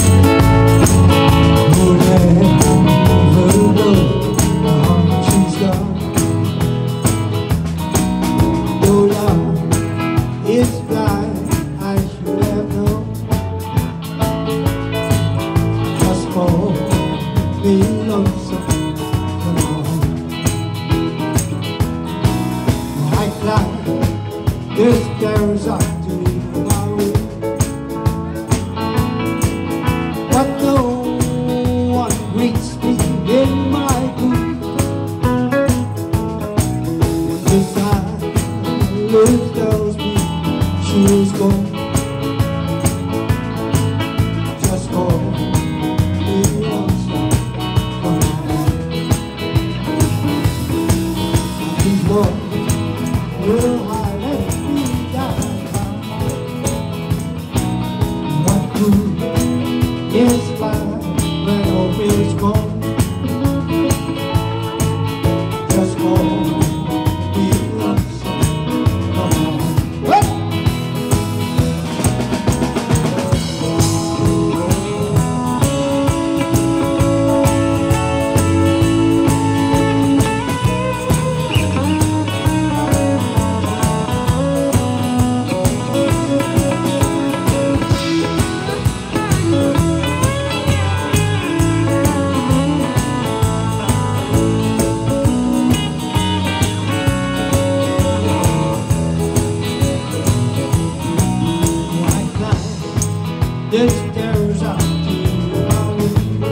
This goes up to my way, but no one greets me in my booth. The silence tells me she is gone. Just call me once, come on. These boys will hide. It's like when hope is gone. Just call me once, come on. This goes out to my way,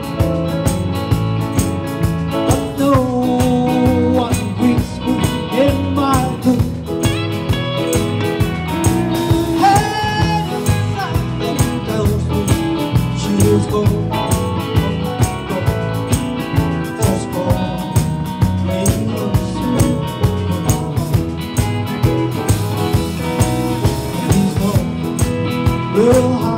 but no one greets me in my booth. Hey, something tells me she is gone. Just call me once, these boys will hide.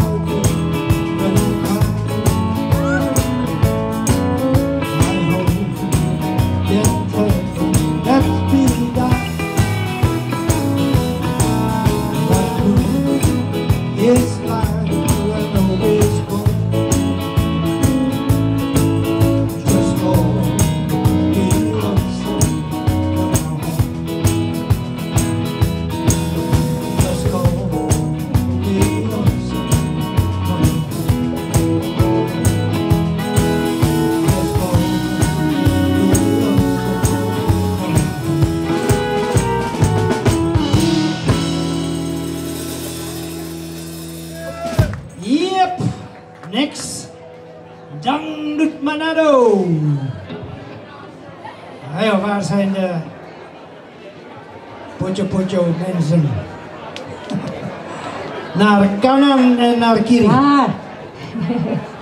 It's like when hope is gone. Just call me once, come on. Just call me once, come on. Just call me once, come on. Yep, next, Dangdut Manado. Ayo, waar zijn de pocho mensen? Naar kanan en naar kiri.